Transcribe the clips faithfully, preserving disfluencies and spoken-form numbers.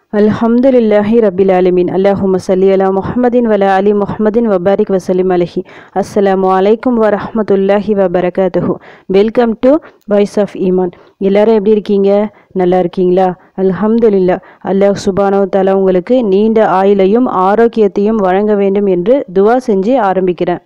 அல்ஹம்துலில்லாஹி ரபில் ஆலமீன். அல்லாஹும்ம ஸல்லி அலா முஹம்மதின் வலா அலி முஹம்மதின் வபாரிக் வசல்லிம் அலைஹி. அஸ்ஸலாமு அலைக்கும் வரஹ்மத்துல்லாஹி வபரகாத்துஹு. வெல்கம் டு வாய்ஸ் ஆஃப் ஈமான். எல்லாரும் எப்படி இருக்கீங்க? நல்லா இருக்கீங்களா? அல்ஹம்துலில்லாஹ். அல்லாஹ் சுப்ஹானஹு வ தஆலா உங்களுக்கு நீண்ட ஆயுளையும் ஆரோக்கியத்தையும் வழங்க வேண்டும் என்று துவா செஞ்சு ஆரம்பிக்கிறேன்.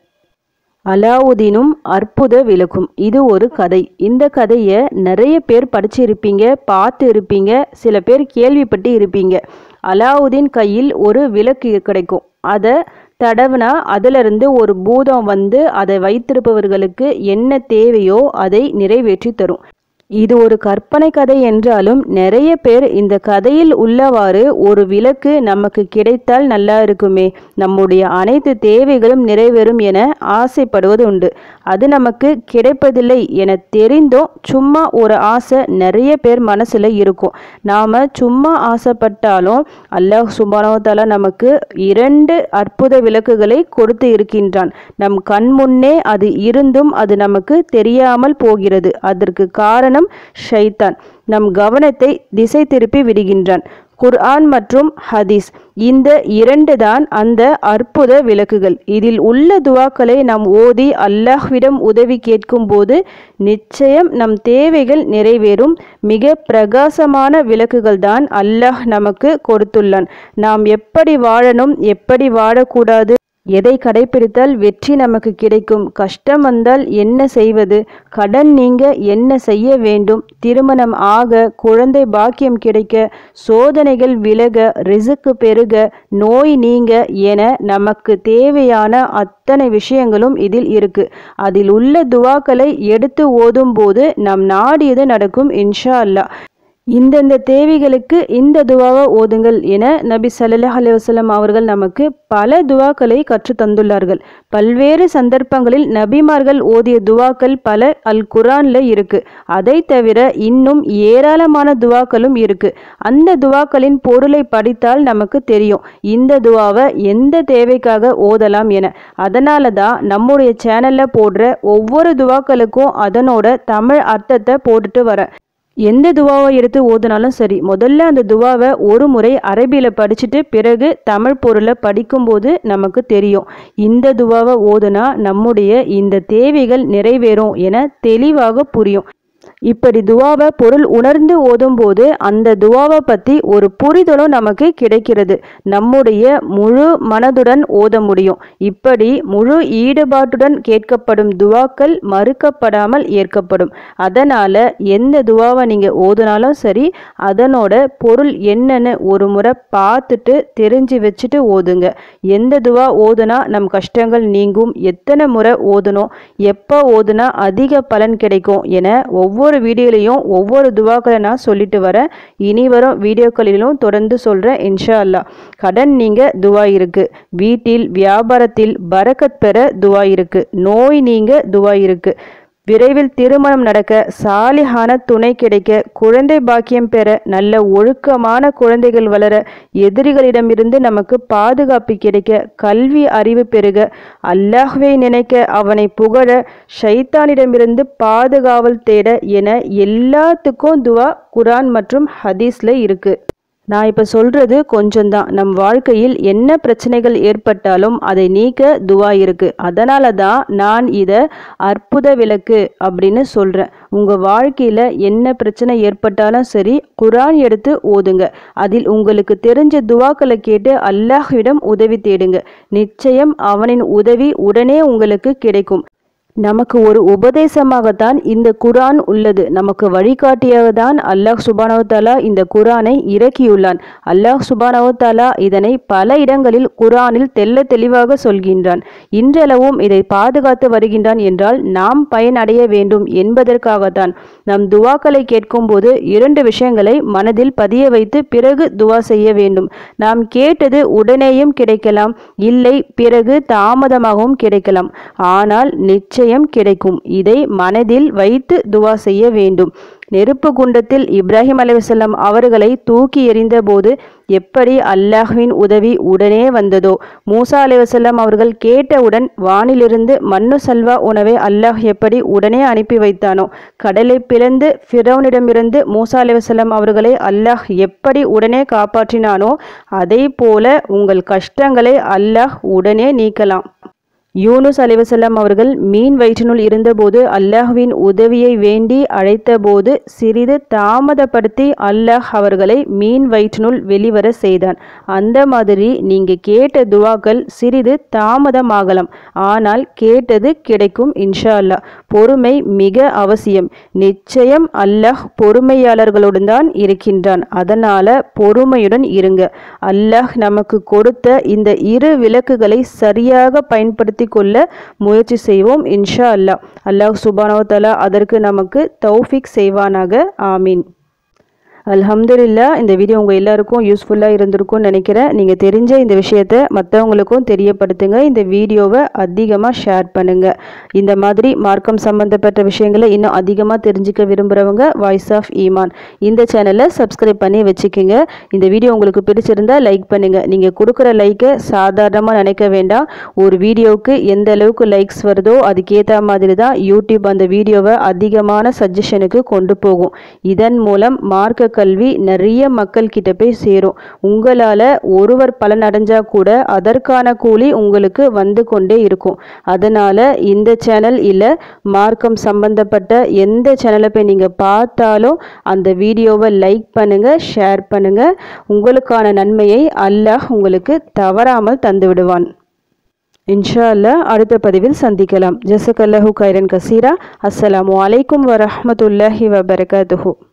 அலாவுதீனும் அற்புத விளக்கும். இது ஒரு கதை. இந்த கதையை நிறைய பேர் படிச்சிருப்பீங்க, பார்த்து இருப்பீங்க, சில பேர் கேள்விப்பட்டு இருப்பீங்க. அலாவுதீன் கையில் ஒரு விளக்கு கிடைக்கும். அதை தடவுனா அதிலிருந்து ஒரு பூதம் வந்து அதை வைத்திருப்பவர்களுக்கு என்ன தேவையோ அதை நிறைவேற்றி தரும். இது ஒரு கற்பனை கதை என்றாலும் நிறைய பேர் இந்த கதையில் உள்ளவாறு ஒரு விளக்கு நமக்கு கிடைத்தால் நல்லா இருக்குமே, நம்முடைய அனைத்து தேவைகளும் நிறைவேறும் என ஆசைப்படுவது உண்டு. அது நமக்கு கிடைப்பதில்லை என தெரிந்தும் சும்மா ஒரு ஆசை நிறைய பேர் மனசில் இருக்கும். நாம் சும்மா ஆசைப்பட்டாலும் அல்லாஹ் சுப்ஹானஹு வ தஆலா நமக்கு இரண்டு அற்புத விளக்குகளை கொடுத்து இருக்கின்றான். நம் கண் முன்னே அது இருந்தும் அது நமக்கு தெரியாமல் போகிறது. அதற்கு காரணம் ஷைத்தான் நம் கவனத்தை திசை திருப்பி விடுகின்றான். குர்ஆன் மற்றும் ஹதீஸ், இந்த இரண்டு தான் அந்த அற்புத விளக்குகள். இதில் உள்ள துவாக்களை நாம் ஓதி அல்லாஹ்விடம் உதவி கேட்கும் போது நிச்சயம் நம் தேவைகள் நிறைவேறும். மிக பிரகாசமான விளக்குகள் தான் அல்லாஹ் நமக்கு கொடுத்துள்ளான். நாம் எப்படி வாழணும், எப்படி வாழக்கூடாது, எதை கடைபிடித்தால் வெற்றி நமக்கு கிடைக்கும், கஷ்டம் வந்தால் என்ன செய்வது, கடன் நீங்க என்ன செய்ய வேண்டும், திருமணம் ஆக, குழந்தை பாக்கியம் கிடைக்க, சோதனைகள் விலக, ரிசுக்கு பெருக, நோய் நீங்க என நமக்கு தேவையான அத்தனை விஷயங்களும் இதில் இருக்கு. அதில் உள்ள துவாக்களை எடுத்து ஓதும் போது நாம் நாடியது நடக்கும் இன்ஷா அல்லாஹ். இந்தந்த தேவைகளுக்கு இந்த துவாவை ஓதுங்கள் என நபி ஸல்லல்லாஹு அலைஹி வஸல்லம் அவர்கள் நமக்கு பல துவாக்களை கற்று தந்துள்ளார்கள். பல்வேறு சந்தர்ப்பங்களில் நபிமார்கள் ஓதிய துவாக்கள் பல அல் குர்ஆன்ல இருக்கு. அதை தவிர இன்னும் ஏராளமான துவாக்களும் இருக்கு. அந்த துவாக்களின் பொருளை படித்தால் நமக்கு தெரியும் இந்த துவாவை எந்த தேவைக்காக ஓதலாம் என. அதனால தான் நம்முடைய சேனல்ல போடுற ஒவ்வொரு துவாக்களுக்கும் அதனோட தமிழ் அர்த்தத்தை போட்டுட்டு வரேன். எந்த துவாவை எடுத்து ஓதுனாலும் சரி, முதல்ல அந்த துவாவை ஒரு முறை அரபியில் படிச்சுட்டு பிறகு தமிழ் பொருளை படிக்கும்போது நமக்கு தெரியும் இந்த துவாவை ஓதுனா நம்முடைய இந்த தேவைகள் நிறைவேறும் என தெளிவாக புரியும். இப்படி துவாவை பொருள் உணர்ந்து ஓதும்போது அந்த துவாவை பற்றி ஒரு புரிதலும் நமக்கு கிடைக்கிறது. நம்முடைய முழு மனதுடன் ஓத முடியும். இப்படி முழு ஈடுபாட்டுடன் கேட்கப்படும் துவாக்கள் மறுக்கப்படாமல் ஏற்கப்படும். அதனால் எந்த துவாவை நீங்கள் ஓதுனாலும் சரி, அதனோட பொருள் என்னன்னு ஒரு முறை பார்த்துட்டு தெரிஞ்சு வச்சுட்டு ஓதுங்க. எந்த துவா ஓதுனா நம் கஷ்டங்கள் நீங்கும், எத்தனை முறை ஓதணும், எப்போ ஓதுனா அதிக பலன் கிடைக்கும் என ஒவ்வொரு வீடியோலையும் ஒவ்வொரு துவாக்களை நான் சொல்லிட்டு வரேன். இனி வரும் வீடியோக்களிலும் தொடர்ந்து சொல்கிறேன் இன்ஷா அல்லாஹ். கடன் நீங்க துவா இருக்கு, வீட்டில் வியாபாரத்தில் பரக்கத் பெற துவா இருக்கு, நோய் நீங்க துவா இருக்கு, விரைவில் திருமணம் நடக்க, சாலிஹான துணை கிடைக்க, குழந்தை பாக்கியம் பெற, நல்ல ஒழுக்கமான குழந்தைகள் வளர, எதிரிகளிடமிருந்து நமக்கு பாதுகாப்பு கிடைக்க, கல்வி அறிவு பெருக, அல்லாஹ்வை நினைக்க, அவனை புகழ, ஷைத்தானிடமிருந்து பாதுகாவல் தேட என எல்லாத்துக்கும் துவா குர்ஆன் மற்றும் ஹதீஸ்ல இருக்கு. நான் இப்போ சொல்கிறது கொஞ்சம்தான். நம் வாழ்க்கையில் என்ன பிரச்சனைகள் ஏற்பட்டாலும் அதை நீக்க துவா இருக்குது. அதனால தான் நான் இதை அற்புத விளக்கு அப்படின்னு சொல்கிறேன். உங்கள் வாழ்க்கையில் என்ன பிரச்சனை ஏற்பட்டாலும் சரி, குர்ஆன் எடுத்து ஓதுங்க. அதில் உங்களுக்கு தெரிஞ்ச துவாக்களை கேட்டு அல்லாஹ்விடம் உதவி தேடுங்க. நிச்சயம் அவனின் உதவி உடனே உங்களுக்கு கிடைக்கும். நமக்கு ஒரு உபதேசமாகத்தான் இந்த குர்ஆன் உள்ளது. நமக்கு வழிகாட்டியாக தான் அல்லாஹ் சுப்ஹானஹு வ தஆலா இந்த குர்ஆனை இறக்கியுள்ளான். அல்லாஹ் சுப்ஹானஹு வ தஆலா இதனை பல இடங்களில் குர்ஆனில் தெல்ல தெளிவாக சொல்கின்றான். இன்றளவும் இதை பாதுகாத்து வருகின்றான் என்றால் நாம் பயனடைய வேண்டும் என்பதற்காகத்தான். நம் துவாக்களை கேட்கும் போது இரண்டு விஷயங்களை மனதில் பதிய வைத்து பிறகு துவா செய்ய வேண்டும். நாம் கேட்டது உடனேயும் கிடைக்கலாம், இல்லை பிறகு தாமதமாகவும் கிடைக்கலாம். ஆனால் நிச்சயம் நிச்சயம் கிடைக்கும். இதை மனதில் வைத்து துவா செய்ய வேண்டும். நெருப்பு குண்டத்தில் இப்ராஹிம் அலைஹிஸ்ஸலாம் அவர்களை தூக்கி எறிந்த போது எப்படி அல்லாஹ்வின் உதவி உடனே வந்ததோ, மூசா அலைஹிஸ்ஸலாம் அவர்கள் கேட்டவுடன் வானிலிருந்து மண்ணு சல்வா உணவை அல்லாஹ் எப்படி உடனே அனுப்பி வைத்தானோ, கடலை பிளந்து ஃபிரௌனிடமிருந்து மூசா அலைஹிஸ்ஸலாம் அவர்களை அல்லாஹ் எப்படி உடனே காப்பாற்றினானோ, அதே போல உங்கள் கஷ்டங்களை அல்லாஹ் உடனே நீக்கலாம். யூனுஸ் அலைஹிஸ்ஸலாம் அவர்கள் மீன் வயிற்றினுள் இருந்தபோது அல்லாஹ்வின் உதவியை வேண்டி அழைத்தபோது சிறிது தாமதப்படுத்தி அல்லாஹ் அவர்களை மீன் வயிற்றினுள் வெளிவர செய்தான். அந்த மாதிரி நீங்க கேட்ட துவாக்கள் சிறிது தாமதமாகலாம், ஆனால் கேட்டது கிடைக்கும் இன்ஷா அல்லாஹ். பொறுமை மிக அவசியம். நிச்சயம் அல்லாஹ் பொறுமையாளர்களுடன் தான் இருக்கின்றான். அதனால பொறுமையுடன் இருங்க. அல்லாஹ் நமக்கு கொடுத்த இந்த இரு விளக்குகளை சரியாக பயன்படுத்தி கொள்ள முயற்சி செய்வோம் இன்ஷா அல்லாஹ். அல்லாஹ் சுப்ஹானஹு வ தஆலா அதற்கு நமக்கு தௌஃபீக் செய்வானாக. ஆமீன். அல்ஹம்துலில்லாஹ். இந்த வீடியோ உங்கள் எல்லாருக்கும் யூஸ்ஃபுல்லாக இருந்திருக்கும்னு நினைக்கிறேன். நீங்கள் தெரிஞ்ச இந்த விஷயத்தை மற்றவங்களுக்கும் தெரியப்படுத்துங்க. இந்த வீடியோவை அதிகமாக ஷேர் பண்ணுங்கள். இந்த மாதிரி மார்க்கம் சம்மந்தப்பட்ட விஷயங்களை இன்னும் அதிகமாக தெரிஞ்சுக்க விரும்புகிறவங்க வாய்ஸ் ஆஃப் ஈமான் இந்த சேனலை சப்ஸ்கிரைப் பண்ணி வச்சுக்கோங்க. இந்த வீடியோ உங்களுக்கு பிடிச்சிருந்தா லைக் பண்ணுங்கள். நீங்கள் கொடுக்குற லைக்கை சாதாரணமாக நினைக்க வேண்டாம். ஒரு வீடியோவுக்கு எந்த அளவுக்கு லைக்ஸ் வருதோ அதுக்கேற்ற மாதிரி தான் யூடியூப் அந்த வீடியோவை அதிகமான சஜஷனுக்கு கொண்டு போகும். இதன் மூலம் மார்க்க கல்வி நிறைய மக்கள் கிட்ட போய் சேரும். உங்களால் ஒருவர் பலன் அடைஞ்சா கூட அதற்கான கூலி உங்களுக்கு வந்து கொண்டே இருக்கும். அதனால இந்த சேனல் இல்லை, மார்க்கம் சம்பந்தப்பட்ட எந்த சேனலை போய் நீங்கள் பார்த்தாலும் அந்த வீடியோவை லைக் பண்ணுங்க, ஷேர் பண்ணுங்க. உங்களுக்கான நன்மையை அல்லாஹ் உங்களுக்கு தவறாமல் தந்து விடுவான். இன்ஷா அல்லாஹ் அடுத்த பதிவில் சந்திக்கலாம். ஜஸக்கல்லாஹு கைரன் கசீரா. அஸ்ஸலாமு அலைக்கும் வரஹ்மத்துல்லாஹி வபரகாத்துஹு.